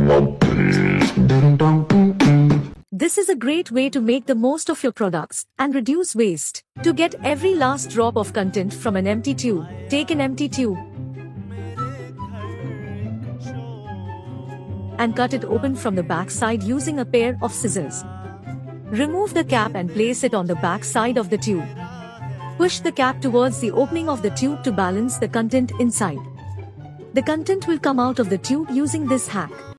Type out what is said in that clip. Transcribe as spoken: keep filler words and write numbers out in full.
This is a great way to make the most of your products and reduce waste. To get every last drop of content from an empty tube, take an empty tube and cut it open from the back side using a pair of scissors. Remove the cap and place it on the back side of the tube. Push the cap towards the opening of the tube to balance the content inside. The content will come out of the tube using this hack.